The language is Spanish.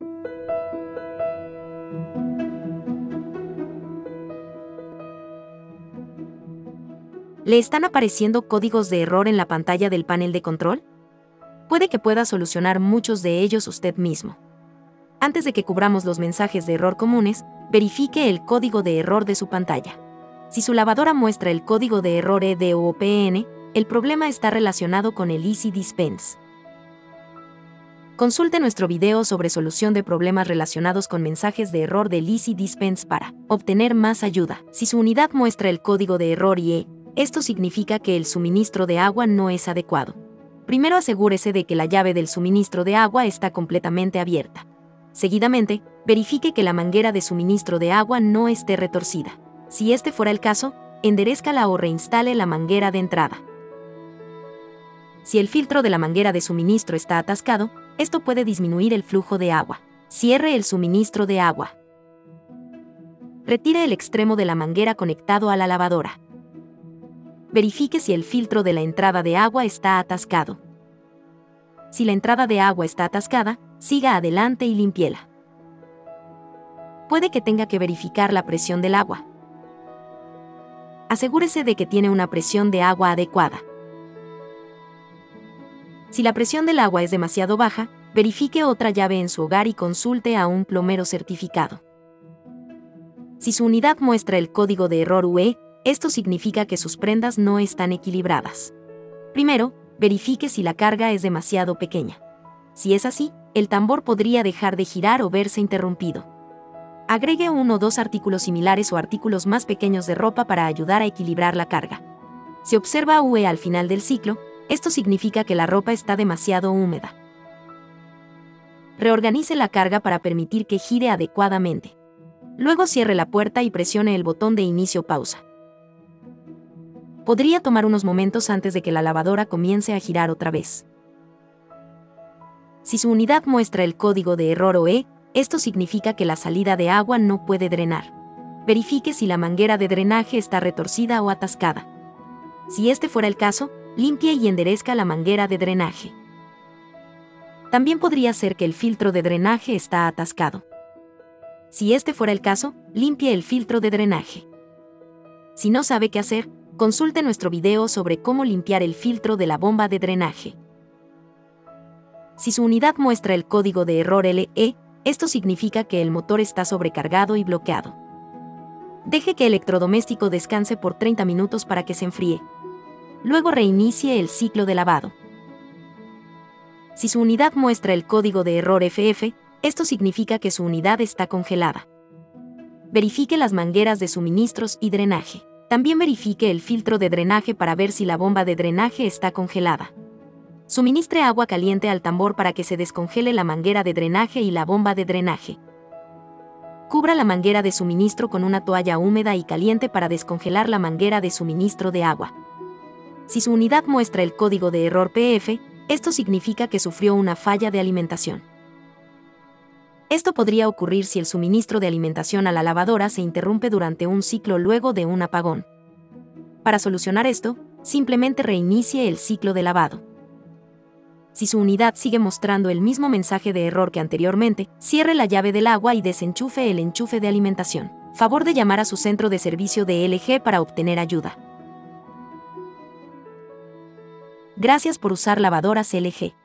¿Le están apareciendo códigos de error en la pantalla del panel de control? Puede que pueda solucionar muchos de ellos usted mismo. Antes de que cubramos los mensajes de error comunes, verifique el código de error de su pantalla. Si su lavadora muestra el código de error EDOPN, el problema está relacionado con el Easy Dispense. Consulte nuestro video sobre solución de problemas relacionados con mensajes de error del Easy Dispense para obtener más ayuda. Si su unidad muestra el código de error IE, esto significa que el suministro de agua no es adecuado. Primero asegúrese de que la llave del suministro de agua está completamente abierta. Seguidamente, verifique que la manguera de suministro de agua no esté retorcida. Si este fuera el caso, enderézcala o reinstale la manguera de entrada. Si el filtro de la manguera de suministro está atascado, esto puede disminuir el flujo de agua. Cierre el suministro de agua. Retire el extremo de la manguera conectado a la lavadora. Verifique si el filtro de la entrada de agua está atascado. Si la entrada de agua está atascada, siga adelante y límpiela. Puede que tenga que verificar la presión del agua. Asegúrese de que tiene una presión de agua adecuada. Si la presión del agua es demasiado baja, verifique otra llave en su hogar y consulte a un plomero certificado. Si su unidad muestra el código de error UE, esto significa que sus prendas no están equilibradas. Primero, verifique si la carga es demasiado pequeña. Si es así, el tambor podría dejar de girar o verse interrumpido. Agregue 1 o 2 artículos similares o artículos más pequeños de ropa para ayudar a equilibrar la carga. Si observa UE al final del ciclo, esto significa que la ropa está demasiado húmeda. Reorganice la carga para permitir que gire adecuadamente. Luego cierre la puerta y presione el botón de inicio-pausa. Podría tomar unos momentos antes de que la lavadora comience a girar otra vez. Si su unidad muestra el código de error OE, esto significa que la salida de agua no puede drenar. Verifique si la manguera de drenaje está retorcida o atascada. Si este fuera el caso, limpie y enderezca la manguera de drenaje. También podría ser que el filtro de drenaje está atascado. Si este fuera el caso, limpie el filtro de drenaje. Si no sabe qué hacer, consulte nuestro video sobre cómo limpiar el filtro de la bomba de drenaje. Si su unidad muestra el código de error LE, esto significa que el motor está sobrecargado y bloqueado. Deje que el electrodoméstico descanse por 30 minutos para que se enfríe. Luego reinicie el ciclo de lavado. Si su unidad muestra el código de error FF, esto significa que su unidad está congelada. Verifique las mangueras de suministros y drenaje. También verifique el filtro de drenaje para ver si la bomba de drenaje está congelada. Suministre agua caliente al tambor para que se descongele la manguera de drenaje y la bomba de drenaje. Cubra la manguera de suministro con una toalla húmeda y caliente para descongelar la manguera de suministro de agua. Si su unidad muestra el código de error PF, esto significa que sufrió una falla de alimentación. Esto podría ocurrir si el suministro de alimentación a la lavadora se interrumpe durante un ciclo luego de un apagón. Para solucionar esto, simplemente reinicie el ciclo de lavado. Si su unidad sigue mostrando el mismo mensaje de error que anteriormente, cierre la llave del agua y desenchufe el enchufe de alimentación. Favor de llamar a su centro de servicio de LG para obtener ayuda. Gracias por usar lavadoras LG.